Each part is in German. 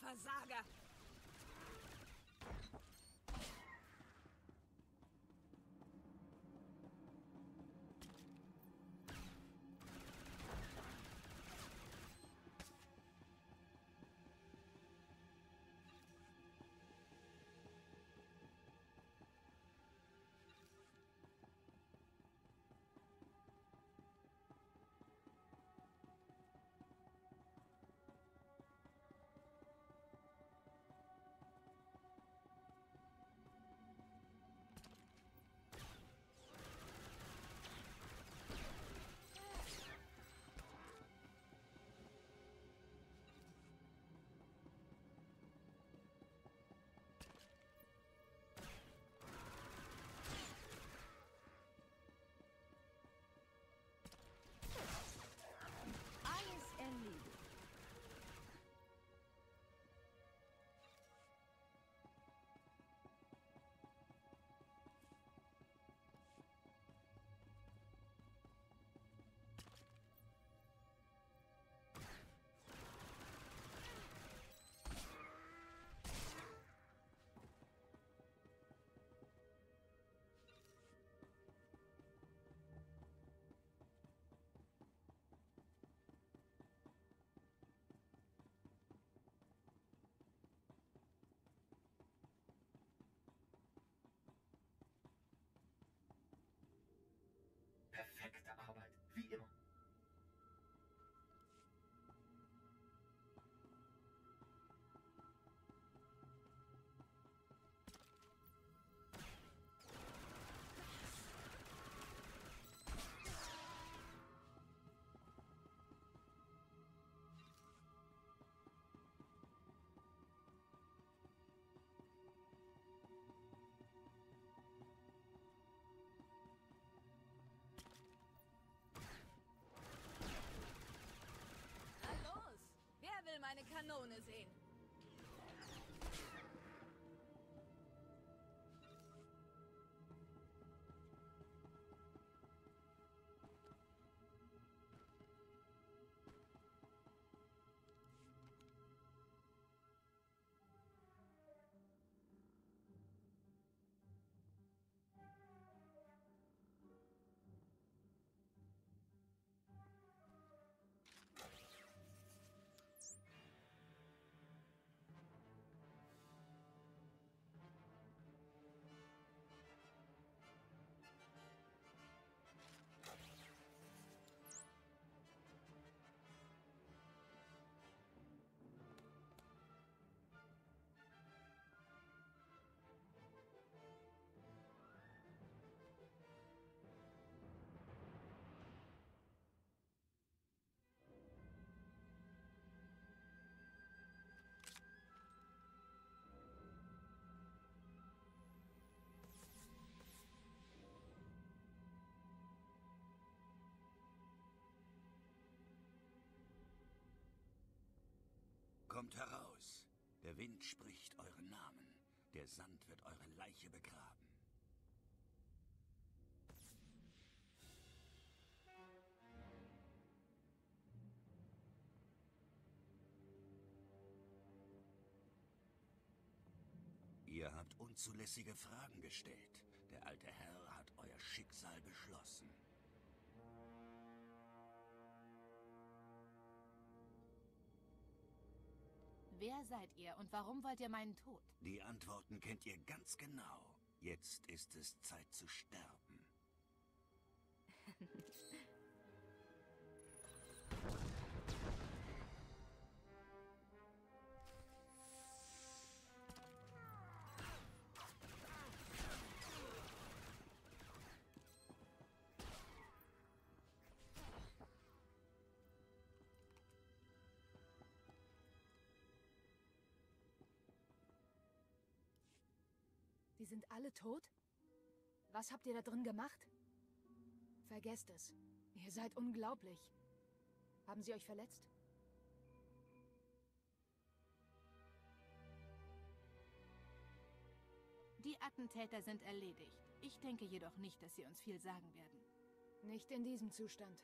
Versager! Perfekte Arbeit, wie immer. Wer will meine Kanone sehen? Kommt heraus. Der Wind spricht euren Namen. Der Sand wird eure Leiche begraben. Ihr habt unzulässige Fragen gestellt. Der alte Herr hat euer Schicksal beschlossen. Wer seid ihr und warum wollt ihr meinen Tod? Die Antworten kennt ihr ganz genau. Jetzt ist es Zeit zu sterben. Die sind alle tot? Was habt ihr da drin gemacht? Vergesst es. Ihr seid unglaublich. Haben sie euch verletzt? Die Attentäter sind erledigt. Ich denke jedoch nicht, dass sie uns viel sagen werden. Nicht in diesem Zustand.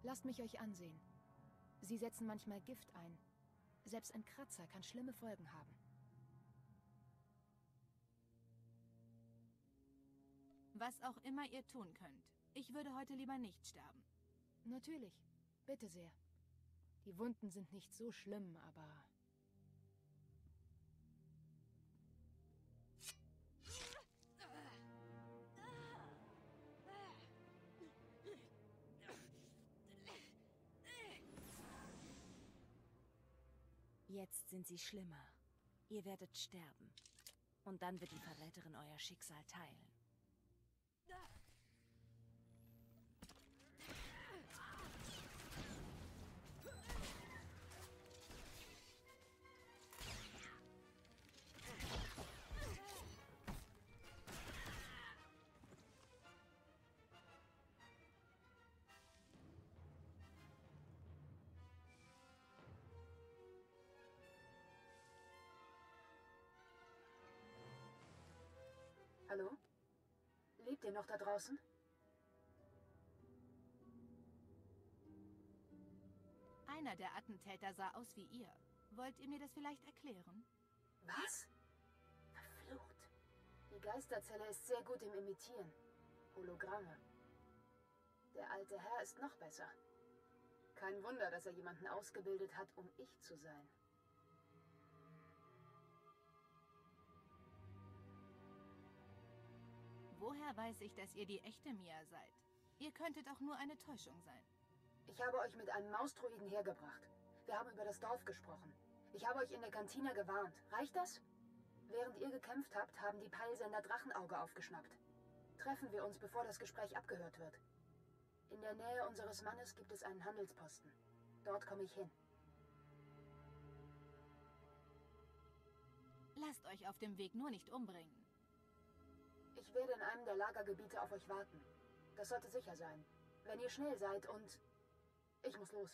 Lasst mich euch ansehen. Sie setzen manchmal Gift ein. Selbst ein Kratzer kann schlimme Folgen haben. Was auch immer ihr tun könnt. Ich würde heute lieber nicht sterben. Natürlich. Bitte sehr. Die Wunden sind nicht so schlimm, aber... Jetzt sind sie schlimmer. Ihr werdet sterben. Und dann wird die Verräterin euer Schicksal teilen. Hallo? Lebt ihr noch da draußen? Einer der Attentäter sah aus wie ihr. Wollt ihr mir das vielleicht erklären? Was? Verflucht. Die Geisterzelle ist sehr gut im Imitieren. Hologramme. Der alte Herr ist noch besser. Kein Wunder, dass er jemanden ausgebildet hat, um ich zu sein. Woher weiß ich, dass ihr die echte Mia seid? Ihr könntet auch nur eine Täuschung sein. Ich habe euch mit einem Mausdruiden hergebracht. Wir haben über das Dorf gesprochen. Ich habe euch in der Kantine gewarnt. Reicht das? Während ihr gekämpft habt, haben die Peilsender Drachenauge aufgeschnappt. Treffen wir uns, bevor das Gespräch abgehört wird. In der Nähe unseres Mannes gibt es einen Handelsposten. Dort komme ich hin. Lasst euch auf dem Weg nur nicht umbringen. Ich werde in einem der Lagergebiete auf euch warten. Das sollte sicher sein. Wenn ihr schnell seid und... Ich muss los.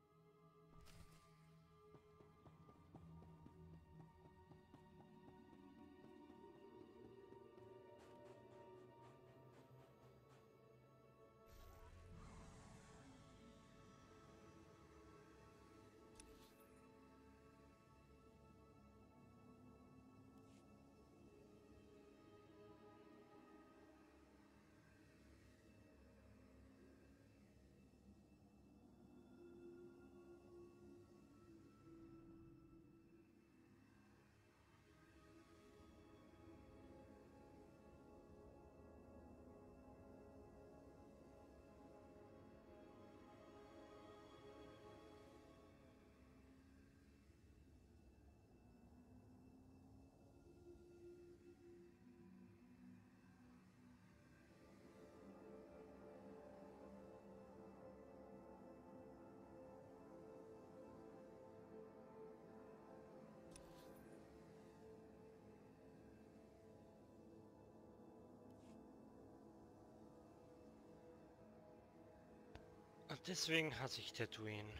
Und deswegen hasse ich Tatooine.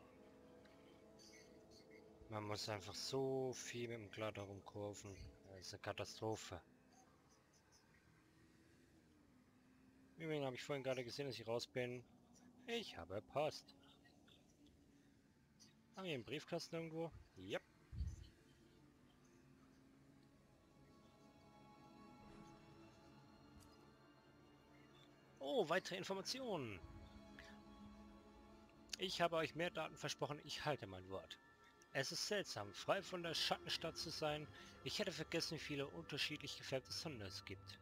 Man muss einfach so viel mit dem Glatter rumkurven. Das ist eine Katastrophe. Übrigens habe ich vorhin gerade gesehen, dass ich raus bin. Ich habe Post. Haben wir einen Briefkasten irgendwo? Yep. Oh, weitere Informationen. Ich habe euch mehr Daten versprochen, ich halte mein Wort. Es ist seltsam, frei von der Schattenstadt zu sein. Ich hätte vergessen, wie viele unterschiedlich gefärbte Sonnen es gibt.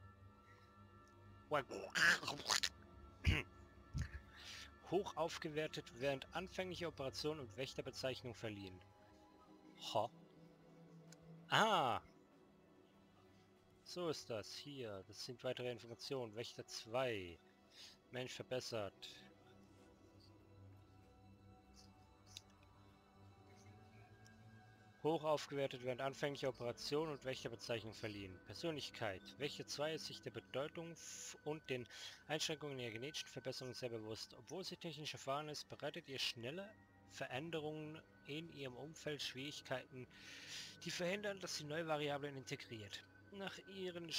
Hoch aufgewertet, während anfängliche Operationen und Wächterbezeichnung verliehen. Ho. Ah! So ist das. Hier, das sind weitere Informationen. Wächter 2. Mensch verbessert. Hoch aufgewertet während anfänglicher Operation und Wächterbezeichnung verliehen. Persönlichkeit. Wächter 2 ist sich der Bedeutung und den Einschränkungen der genetischen Verbesserung sehr bewusst. Obwohl sie technisch erfahren ist, bereitet ihr schnelle Veränderungen in ihrem Umfeld Schwierigkeiten, die verhindern, dass sie neue Variablen integriert. Nach ihren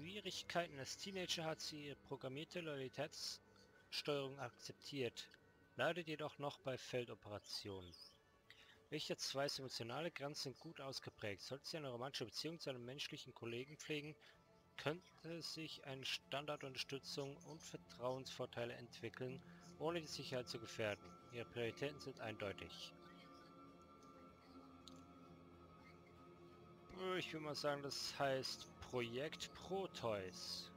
Schwierigkeiten als Teenager hat sie ihre programmierte Loyalitätssteuerung akzeptiert. leidet jedoch noch bei Feldoperationen. Welche zwei emotionale Grenzen sind gut ausgeprägt? Sollte sie eine romantische Beziehung zu einem menschlichen Kollegen pflegen, könnte sich eine Standardunterstützung und Vertrauensvorteile entwickeln, ohne die Sicherheit zu gefährden. Ihre Prioritäten sind eindeutig. Ich würde mal sagen, das heißt Projekt Proteus.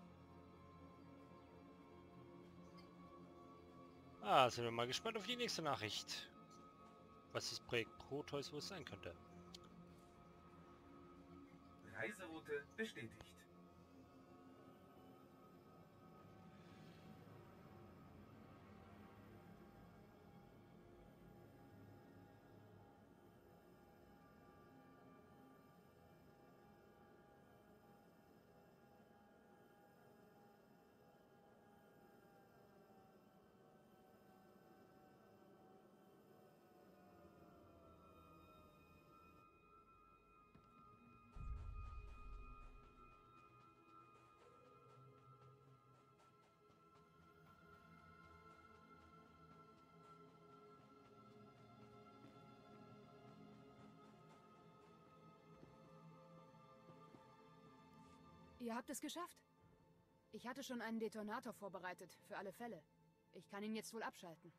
Sind wir mal gespannt auf die nächste Nachricht. Was das Projekt Proteus wohl sein könnte. Reiseroute bestätigt. Ihr habt es geschafft. Ich hatte schon einen Detonator vorbereitet, für alle Fälle. Ich kann ihn jetzt wohl abschalten.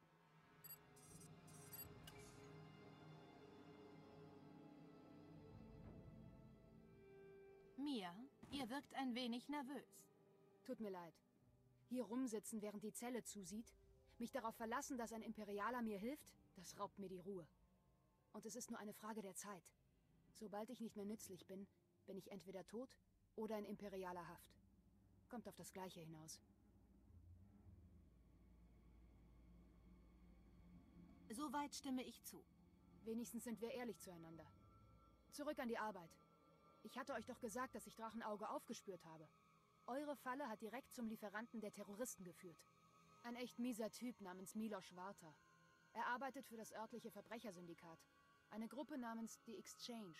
Mia, ihr wirkt ein wenig nervös. Tut mir leid. Hier rumsitzen, während die Zelle zusieht, mich darauf verlassen, dass ein Imperialer mir hilft, das raubt mir die Ruhe. Und es ist nur eine Frage der Zeit. Sobald ich nicht mehr nützlich bin, bin ich entweder tot oder in imperialer Haft. Kommt auf das Gleiche hinaus. Soweit stimme ich zu. Wenigstens sind wir ehrlich zueinander. Zurück an die Arbeit. Ich hatte euch doch gesagt, dass ich Drachenauge aufgespürt habe. Eure Falle hat direkt zum Lieferanten der Terroristen geführt. Ein echt mieser Typ namens Milos Warta. Er arbeitet für das örtliche Verbrechersyndikat. Eine Gruppe namens The Exchange.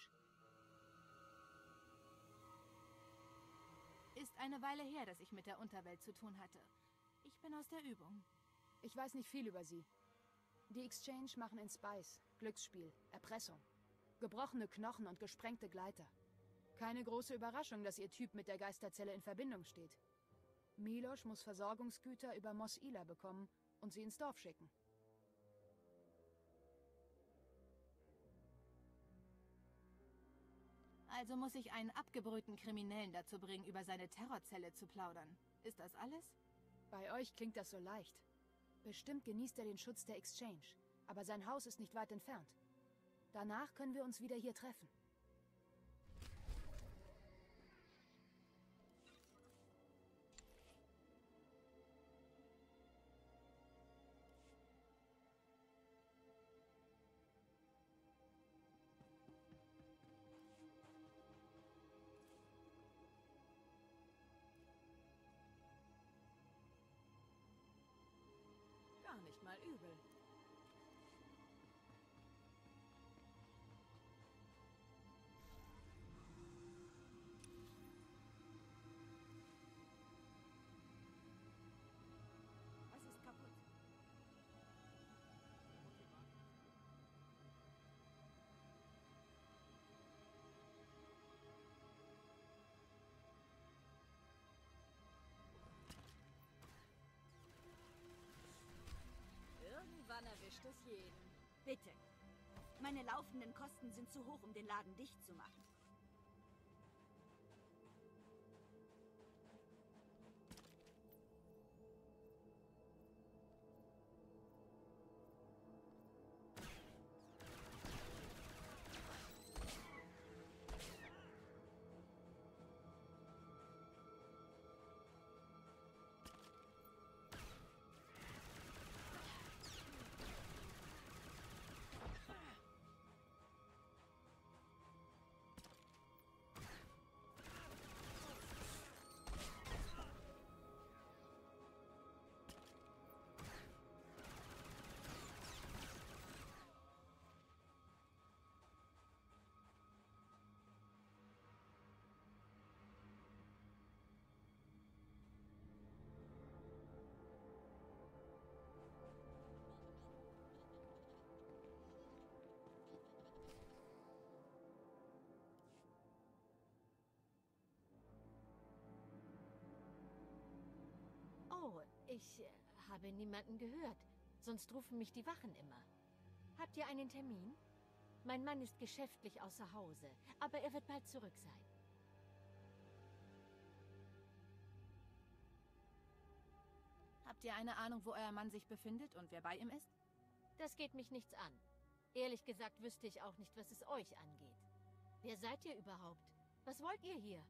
Ist eine Weile her, dass ich mit der Unterwelt zu tun hatte. Ich bin aus der Übung. Ich weiß nicht viel über sie. Die Exchange machen in Spice, Glücksspiel, Erpressung. Gebrochene Knochen und gesprengte Gleiter. Keine große Überraschung, dass ihr Typ mit der Geisterzelle in Verbindung steht. Milos muss Versorgungsgüter über Mos Ila bekommen und sie ins Dorf schicken. Also muss ich einen abgebrühten Kriminellen dazu bringen, über seine Terrorzelle zu plaudern. Ist das alles? Bei euch klingt das so leicht. Bestimmt genießt er den Schutz der Exchange, aber sein Haus ist nicht weit entfernt. Danach können wir uns wieder hier treffen. Gar nicht mal übel. Was ist kaputt? Irgendwann erwischt es jeden. Bitte. Meine laufenden Kosten sind zu hoch, um den Laden dicht zu machen. Ich habe niemanden gehört. Sonst rufen mich die Wachen immer. Habt ihr einen Termin? Mein Mann ist geschäftlich außer Hause, aber er wird bald zurück sein. Habt ihr eine Ahnung, wo euer Mann sich befindet und wer bei ihm ist? Das geht mich nichts an. Ehrlich gesagt wüsste ich auch nicht, was es euch angeht. Wer seid ihr überhaupt? Was wollt ihr hier?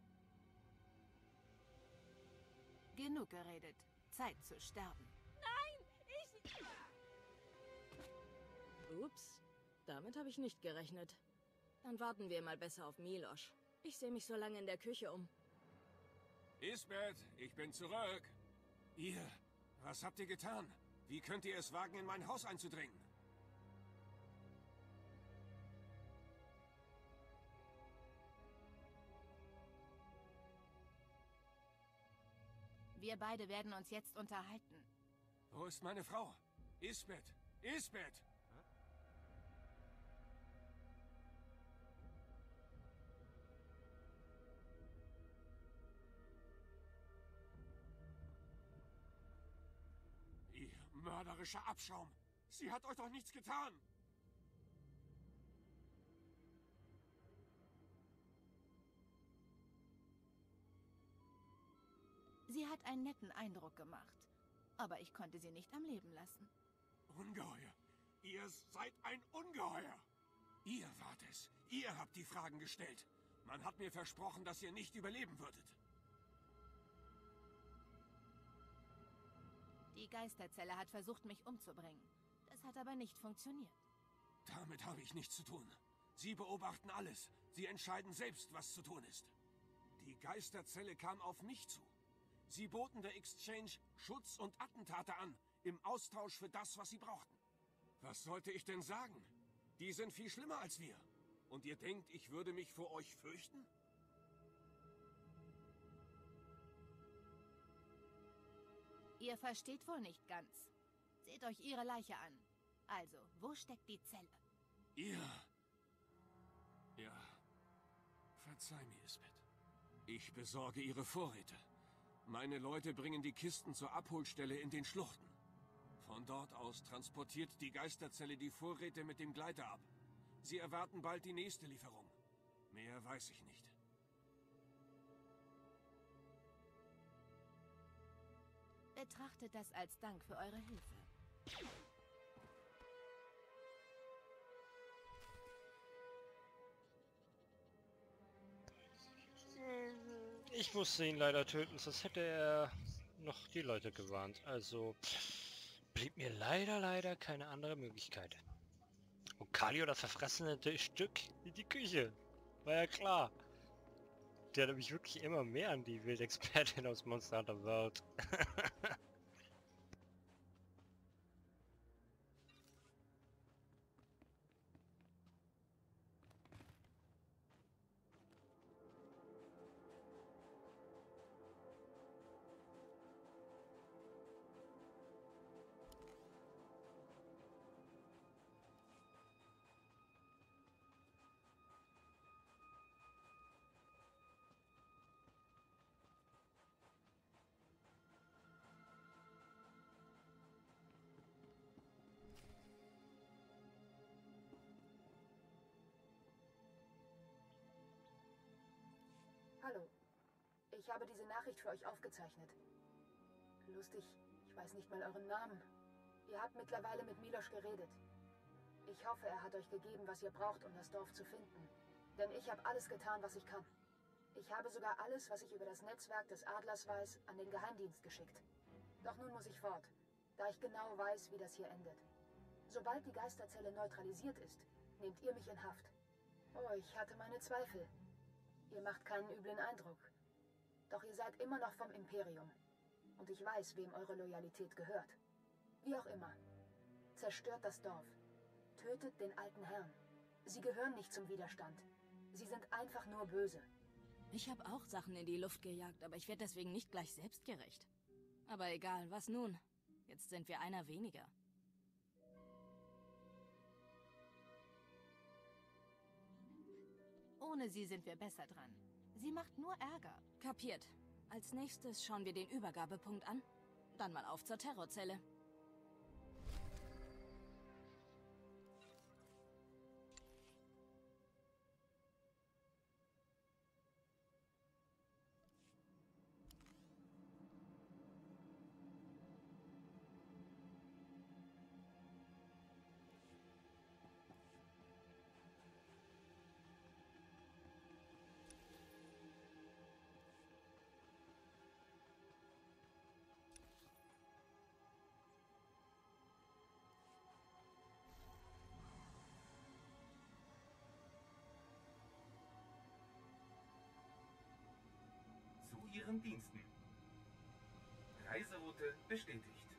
Genug geredet. Zeit zu sterben. Ups, damit habe ich nicht gerechnet. Dann warten wir mal besser auf Milosch. Ich sehe mich so lange in der Küche um. Isbeth, ich bin zurück. Ihr, was habt ihr getan? Wie könnt ihr es wagen, in mein Haus einzudringen? Wir beide werden uns jetzt unterhalten. Wo ist meine Frau? Isbeth! Isbeth! Ihr mörderischer Abschaum! Sie hat euch doch nichts getan! Sie hat einen netten Eindruck gemacht. Aber ich konnte sie nicht am Leben lassen. Ungeheuer! Ihr seid ein Ungeheuer! Ihr wart es. Ihr habt die Fragen gestellt. Man hat mir versprochen, dass ihr nicht überleben würdet. Die Geisterzelle hat versucht, mich umzubringen. Das hat aber nicht funktioniert. Damit habe ich nichts zu tun. Sie beobachten alles. Sie entscheiden selbst, was zu tun ist. Die Geisterzelle kam auf mich zu. Sie boten der Exchange Schutz und Attentate an, im Austausch für das, was sie brauchten. Was sollte ich denn sagen? Die sind viel schlimmer als wir. Und ihr denkt, ich würde mich vor euch fürchten? Ihr versteht wohl nicht ganz. Seht euch ihre Leiche an. Also, wo steckt die Zelle? Ihr... Ja... Verzeih mir, Isbeth. Ich besorge ihre Vorräte. Meine Leute bringen die Kisten zur Abholstelle in den Schluchten. Von dort aus transportiert die Geisterzelle die Vorräte mit dem Gleiter ab. Sie erwarten bald die nächste Lieferung. Mehr weiß ich nicht. Betrachtet das als Dank für eure Hilfe. Ich musste ihn leider töten, sonst hätte er noch die Leute gewarnt. Also blieb mir leider keine andere Möglichkeit. Und Kalio, das verfressene Stück in die Küche. War ja klar. Der hat mich wirklich immer mehr an die Wildexpertin aus Monster Hunter World. Hallo. Ich habe diese Nachricht für euch aufgezeichnet. Lustig, ich weiß nicht mal euren Namen. Ihr habt mittlerweile mit Milosch geredet. Ich hoffe, er hat euch gegeben, was ihr braucht, um das Dorf zu finden. Denn ich habe alles getan, was ich kann. Ich habe sogar alles, was ich über das Netzwerk des Adlers weiß, an den Geheimdienst geschickt. Doch nun muss ich fort, da ich genau weiß, wie das hier endet. Sobald die Geisterzelle neutralisiert ist, nehmt ihr mich in Haft. Oh, ich hatte meine Zweifel. Ihr macht keinen üblen Eindruck. Doch ihr seid immer noch vom Imperium. Und ich weiß, wem eure Loyalität gehört. Wie auch immer. Zerstört das Dorf. Tötet den alten Herrn. Sie gehören nicht zum Widerstand. Sie sind einfach nur böse. Ich habe auch Sachen in die Luft gejagt, aber ich werde deswegen nicht gleich selbstgerecht. Aber egal, was nun? Jetzt sind wir einer weniger. Ohne sie sind wir besser dran. Sie macht nur Ärger. Kapiert. Als nächstes schauen wir den Übergabepunkt an. Dann mal auf zur Terrorzelle. Zu Ihren Diensten. Reiseroute bestätigt.